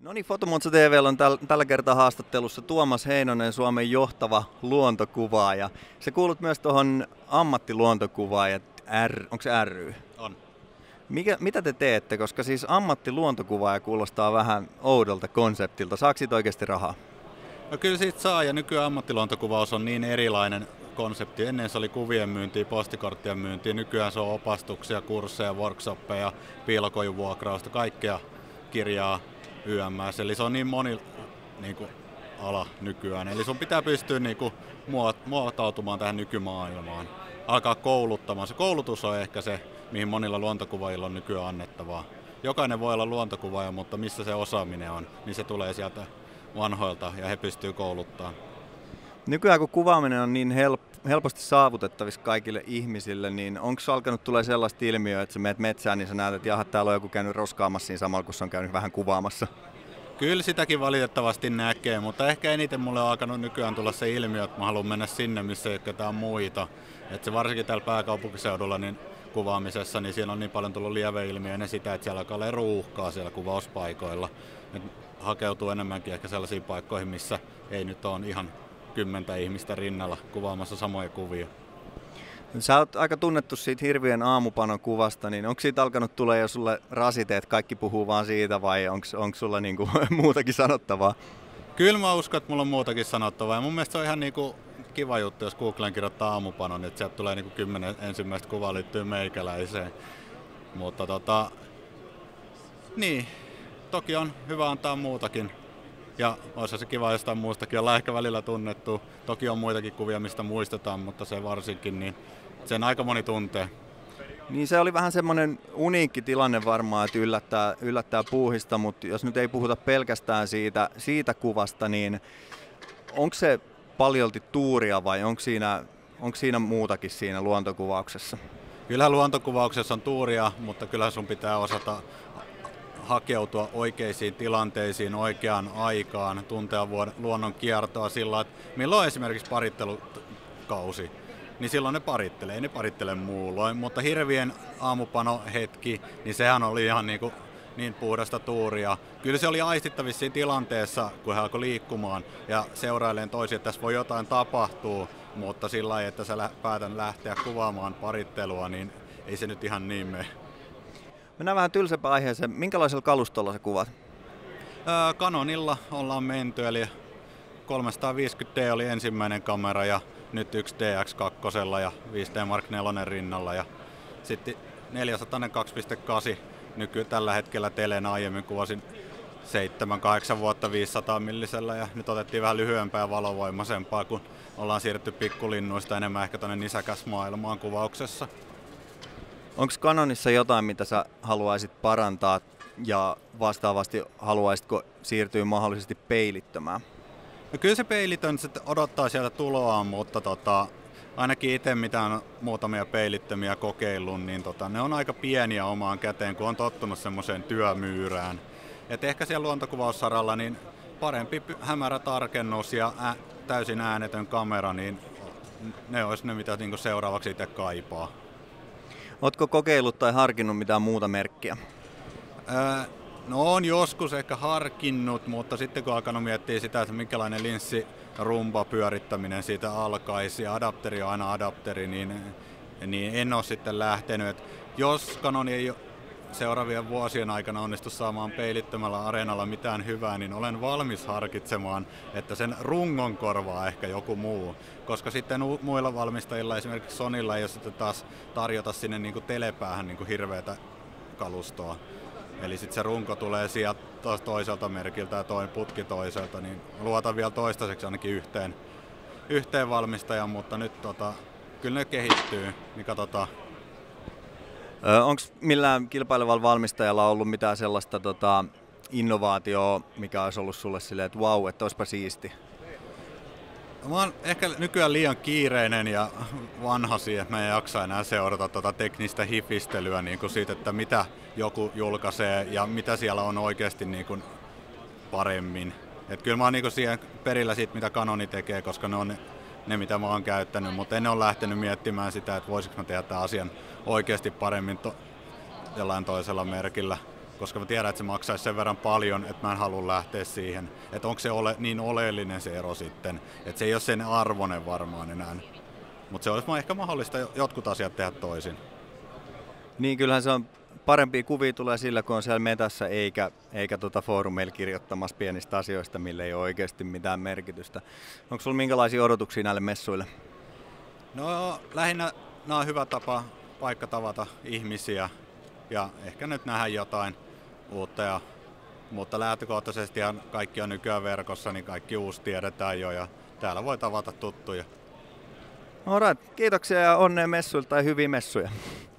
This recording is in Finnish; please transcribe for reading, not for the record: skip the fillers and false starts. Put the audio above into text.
No niin, Fotomonza TV:llä on tällä kertaa haastattelussa Tuomas Heinonen, Suomen johtava luontokuvaaja. Se kuulut myös tuohon ammattiluontokuvaajat, onko se ry? On. Mitä te teette, koska siis ammattiluontokuvaaja kuulostaa vähän oudolta konseptilta. Saako siitä oikeasti rahaa? No kyllä siitä saa, ja nykyään ammattiluontokuvaus on niin erilainen konsepti. Ennen se oli kuvien myyntiä, postikorttien myyntiä, nykyään se on opastuksia, kursseja, workshoppeja, piilokojuvuokrausta, kaikkea kirjaa YMS. Eli se on niin moni ala nykyään. Eli sun pitää pystyä muotautumaan tähän nykymaailmaan. Alkaa kouluttamaan. Se koulutus on ehkä se, mihin monilla luontokuvaajilla on nykyään annettavaa. Jokainen voi olla luontokuvaaja, mutta missä se osaaminen on, niin se tulee sieltä vanhoilta ja he pystyy kouluttamaan. Nykyään kun kuvaaminen on niin helposti saavutettavissa kaikille ihmisille, niin onko alkanut tulee sellaista ilmiöä, että sä menet metsään, niin sä näet, että jaha, täällä on joku käynyt roskaamassa siinä samalla, kun se on käynyt vähän kuvaamassa? Kyllä sitäkin valitettavasti näkee, mutta ehkä eniten mulle on alkanut nykyään tulla se ilmiö, että mä haluan mennä sinne, missä ei ole ketään muita. Että se varsinkin täällä pääkaupunkiseudulla niin kuvaamisessa, niin siellä on niin paljon tullut lieveilmiö ennen sitä, että siellä alkaa olla ruuhkaa siellä kuvauspaikoilla. Et hakeutuu enemmänkin ehkä sellaisiin paikkoihin, missä ei nyt ole ihan 10 ihmistä rinnalla kuvaamassa samoja kuvia. Sä oot aika tunnettu siitä hirvien aamupanon kuvasta, niin onko siitä alkanut tulla jo sulle rasiteet, kaikki puhuu vaan siitä vai onko sulla niinku muutakin sanottavaa? Kyllä mä uskon, että mulla on muutakin sanottavaa ja mun mielestä se on ihan kiva juttu, jos Googleen kirjoittaa aamupanon, että sieltä tulee 10 ensimmäistä kuvaa liittyy meikäläiseen. Mutta niin, toki on hyvä antaa muutakin. Ja olisi se kiva jostain muustakin olla ehkä välillä tunnettu. Toki on muitakin kuvia, mistä muistetaan, mutta se varsinkin, niin sen aika moni tuntee. Niin se oli vähän semmoinen uniikki tilanne varmaan, että yllättää puuhista, mutta jos nyt ei puhuta pelkästään siitä kuvasta, niin onko se paljolti tuuria vai onko siinä muutakin siinä luontokuvauksessa? Kyllä luontokuvauksessa on tuuria, mutta kyllä sun pitää osata hakeutua oikeisiin tilanteisiin oikeaan aikaan, tuntea luonnon kiertoa sillä, että milloin on esimerkiksi parittelukausi, niin silloin ne parittelee, ei ne parittele muulloin, mutta hirvien aamupanohetki, niin sehän oli ihan niin puhdasta tuuria. Kyllä se oli aistittavissa siinä tilanteessa, kun he alkoi liikkumaan ja seurailemaan toisia, että tässä voi jotain tapahtua, mutta sillä lailla, että sä päätän lähteä kuvaamaan parittelua, niin ei se nyt ihan niin mene. Mennään vähän tylsempään aiheeseen. Minkälaisella kalustolla sä kuvat? Canonilla ollaan menty, eli 350D oli ensimmäinen kamera ja nyt yksi DX2 ja 5D Mark 4 rinnalla. Ja sitten 400 2.8 tällä hetkellä teleen, aiemmin kuvasin 7-8 vuotta 500 millisellä ja nyt otettiin vähän lyhyempää ja valovoimaisempaa, kun ollaan siirrytty pikkulinnuista enemmän ehkä tuonne nisäkäsmaailmaan kuvauksessa. Onko Canonissa jotain, mitä sä haluaisit parantaa ja vastaavasti haluaisitko siirtyä mahdollisesti peilittömään? No kyllä se peilitön sitten odottaa sieltä tuloaan, mutta ainakin itse mitä on muutamia peilittömiä kokeillut, niin ne on aika pieniä omaan käteen, kun on tottunut semmoiseen työmyyrään. Et ehkä siellä luontokuvaussaralla niin parempi hämärä tarkennus ja täysin äänetön kamera, niin ne olisi ne, mitä seuraavaksi itse kaipaa. Ootko kokeillut tai harkinnut mitään muuta merkkiä? No on joskus ehkä harkinnut, mutta sitten kun alkanut miettiä sitä, että minkälainen linssirumba pyörittäminen siitä alkaisi ja adapteri on aina adapteri, niin en ole sitten lähtenyt. Et jos Canon ei seuraavien vuosien aikana onnistu saamaan peilittömällä areenalla mitään hyvää, niin olen valmis harkitsemaan, että sen rungon korvaa ehkä joku muu. Koska sitten muilla valmistajilla, esimerkiksi Sonylla, ei ole sitten taas tarjota sinne telepäähän hirveätä kalustoa. Eli sitten se runko tulee sieltä toiselta merkiltä ja toinen putki toiselta, niin luotan vielä toistaiseksi ainakin yhteen valmistajan, mutta nyt kyllä ne kehittyy, niin katsotaan. Onko millään kilpailevalla valmistajalla ollut mitään sellaista innovaatioa, mikä olisi ollut sulle silleen, että vau, että olisipa siisti? Mä oon ehkä nykyään liian kiireinen ja vanha siihen, että mä en jaksa enää seurata teknistä hifistelyä siitä, että mitä joku julkaisee ja mitä siellä on oikeasti paremmin. Et kyllä mä oon siihen perillä siitä, mitä Canoni tekee, koska ne on ne mitä mä oon käyttänyt, mutta en ole lähtenyt miettimään sitä, että voisiko mä tehdä tämän asian oikeasti paremmin jollain toisella merkillä. koska mä tiedän, että se maksaisi sen verran paljon, että mä en halua lähteä siihen. Että onko se niin oleellinen se ero sitten, että se ei ole sen arvoinen varmaan enää. Mutta se olisi ehkä mahdollista jotkut asiat tehdä toisin. Niin kyllähän se on parempia kuvia tulee sillä, kun on siellä metässä eikä foorumeilla kirjoittamassa pienistä asioista, millä ei ole oikeasti mitään merkitystä. Onko sulla minkälaisia odotuksia näille messuille? No lähinnä nämä on hyvä paikka tavata ihmisiä ja ehkä nyt nähdä jotain uutta. Mutta lähtökohtaisesti kaikki on nykyään verkossa, niin kaikki uusi tiedetään jo ja täällä voi tavata tuttuja. Alright, kiitoksia ja onnea messuilta tai hyviä messuja.